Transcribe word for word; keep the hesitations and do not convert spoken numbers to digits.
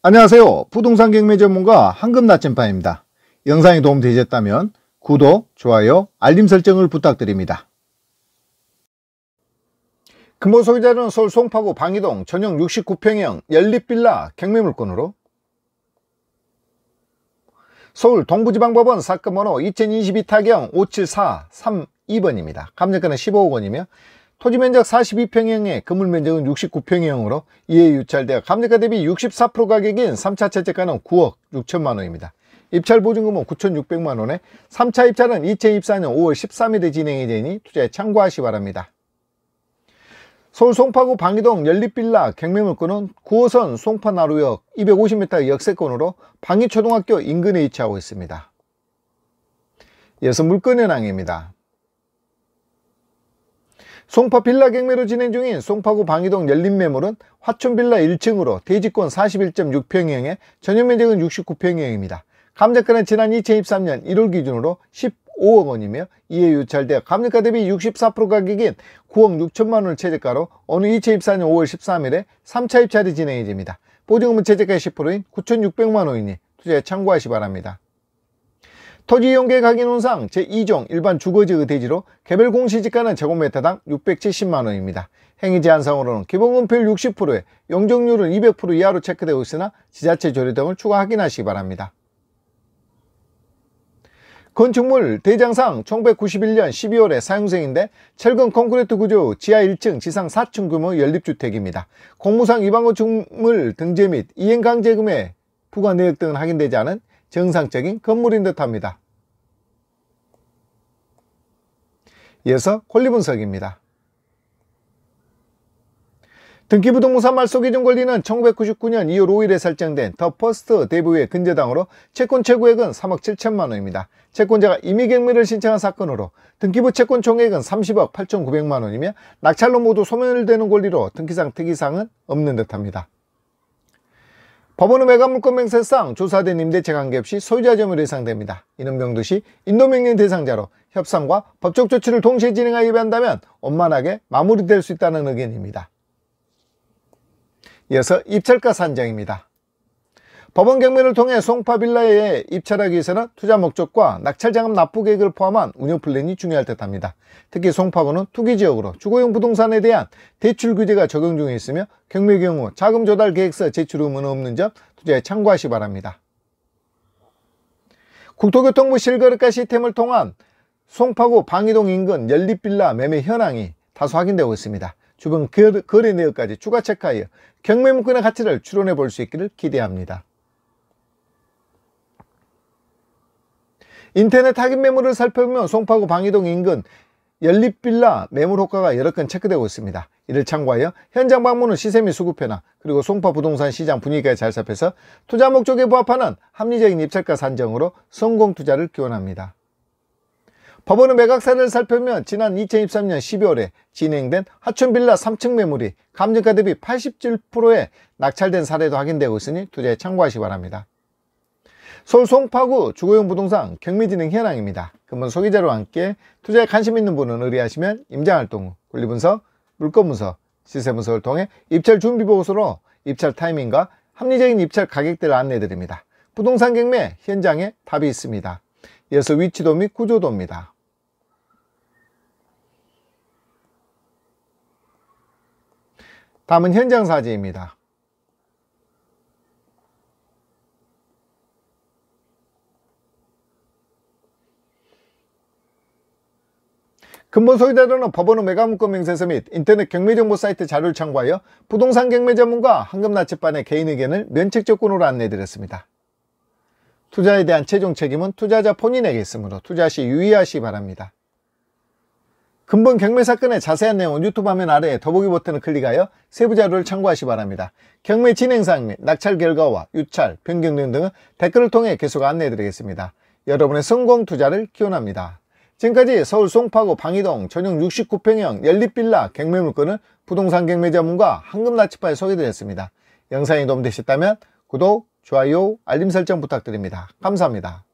안녕하세요. 부동산 경매 전문가 황금나침반입니다. 영상이 도움되셨다면 구독, 좋아요, 알림 설정을 부탁드립니다. 근본 소유자는 서울 송파구 방이동 전용 육십구 평형 연립빌라 경매물건으로 서울 동부지방법원 사건번호 이천이십이 타경 오칠사삼이 번입니다. 감정가는 십오억 원이며 토지면적 사십이 평형의 건물면적은 육십구 평형으로 이에 유찰되어 감정가 대비 육십사 퍼센트 가격인 삼 차 채택가는 구억 육천만 원입니다. 입찰보증금은 구천육백만 원에 삼 차 입찰은 이천이십사 년 오월 십삼일에 진행이 되니 투자에 참고하시 바랍니다. 서울 송파구 방이동 연립빌라 경매물건은 구 호선 송파나루역 이백오십 미터 역세권으로 방이초등학교 인근에 위치하고 있습니다. 이어서 물건 현황입니다. 송파 빌라 경매로 진행 중인 송파구 방이동 연립매물은 화촌빌라 일 층으로 대지권 사십일 점 육 평형에 전용면적은 육십구 평형입니다. 감정가는 지난 이천이십삼 년 일월 기준으로 십오억 원이며 이에 유찰되어 감정가 대비 육십사 퍼센트 가격인 구억 육천만 원을 최저가로 오늘 이천이십사 년 오월 십삼일에 삼 차 입찰이 진행이 됩니다. 보증금은 최저가의 십 퍼센트인 구천육백만 원이니 투자에 참고하시 바랍니다. 토지이용계획 확인원상 제이 종 일반 주거지의 대지로 개별 공시지가는 제곱미터당 육백칠십만 원입니다. 행위제한상으로는 기본건폐율 육십 퍼센트에 용적률은 이백 퍼센트 이하로 체크되고 있으나 지자체 조례 등을 추가 확인하시기 바랍니다. 건축물 대장상 천구백구십일 년 십이월에 사용생인데 철근 콘크리트 구조 지하 일 층 지상 사 층 규모 연립주택입니다. 공무상 위반 건축물 등재 및 이행강제금의 부과 내역 등은 확인되지 않은 정상적인 건물인 듯합니다. 이어서 권리분석입니다. 등기부등본상 말소기준 권리는 천구백구십구 년 이월 오일에 설정된 더 퍼스트 대부의 근저당으로 채권 최고액은 삼억 칠천만 원입니다. 채권자가 임의경매를 신청한 사건으로 등기부 채권 총액은 삼십억 팔천구백만 원이며 낙찰로 모두 소멸되는 권리로 등기상 특이사항은 없는 듯합니다. 법원은 매각물건 명세상 조사된 임대차 관계없이 소유자 점유로 예상됩니다. 이는 명도시 인도명령 대상자로 협상과 법적 조치를 동시에 진행하기 위한다면 원만하게 마무리될 수 있다는 의견입니다. 이어서 입찰가 산정입니다. 법원 경매를 통해 송파 빌라에 입찰하기 위해서는 투자 목적과 낙찰자금 납부 계획을 포함한 운영 플랜이 중요할 듯합니다. 특히 송파구는 투기지역으로 주거용 부동산에 대한 대출 규제가 적용 중에 있으며 경매 경우 자금 조달 계획서 제출 의무는 없는 점 투자에 참고하시 바랍니다. 국토교통부 실거래가 시스템을 통한 송파구 방이동 인근 연립빌라 매매 현황이 다소 확인되고 있습니다. 주변 거래 내역까지 추가 체크하여 경매물건의 가치를 추론해 볼 수 있기를 기대합니다. 인터넷 확인 매물을 살펴보면 송파구 방이동 인근 연립빌라 매물 호가가 여러 건 체크되고 있습니다. 이를 참고하여 현장 방문 후 시세 및 수급변화 그리고 송파 부동산 시장 분위기까지 잘 살펴서 투자 목적에 부합하는 합리적인 입찰가 산정으로 성공 투자를 기원합니다. 법원은 매각 사례를 살펴보면 지난 이천이십삼 년 십이월에 진행된 하촌빌라 삼 층 매물이 감정가 대비 팔십칠 퍼센트에 낙찰된 사례도 확인되고 있으니 투자에 참고하시기 바랍니다. 서울 송파구 주거용 부동산 경매 진행 현황입니다. 근본 소개자료와 함께 투자에 관심 있는 분은 의뢰하시면 임장활동 후 권리분석, 물건분석, 시세분석을 통해 입찰 준비보고서로 입찰 타이밍과 합리적인 입찰 가격대를 안내해드립니다. 부동산 경매 현장에 답이 있습니다. 이어서 위치도 및 구조도입니다. 다음은 현장 사진입니다. 근본 소유자료는 법원의 매각물건 명세서 및 인터넷 경매정보 사이트 자료를 참고하여 부동산 경매 전문가 황금나침반의 개인 의견을 면책조건으로 안내해드렸습니다. 투자에 대한 최종 책임은 투자자 본인에게 있으므로 투자 시 유의하시기 바랍니다. 근본 경매 사건의 자세한 내용은 유튜브 화면 아래에 더보기 버튼을 클릭하여 세부 자료를 참고하시기 바랍니다. 경매 진행사항 및 낙찰 결과와 유찰, 변경 내용 등은 댓글을 통해 계속 안내해드리겠습니다. 여러분의 성공 투자를 기원합니다. 지금까지 서울 송파구 방이동 전용 육십구 평형 연립빌라 경매물건을 부동산 경매 전문가 황금나침반에 소개드렸습니다. 영상이 도움되셨다면 구독, 좋아요, 알림 설정 부탁드립니다. 감사합니다.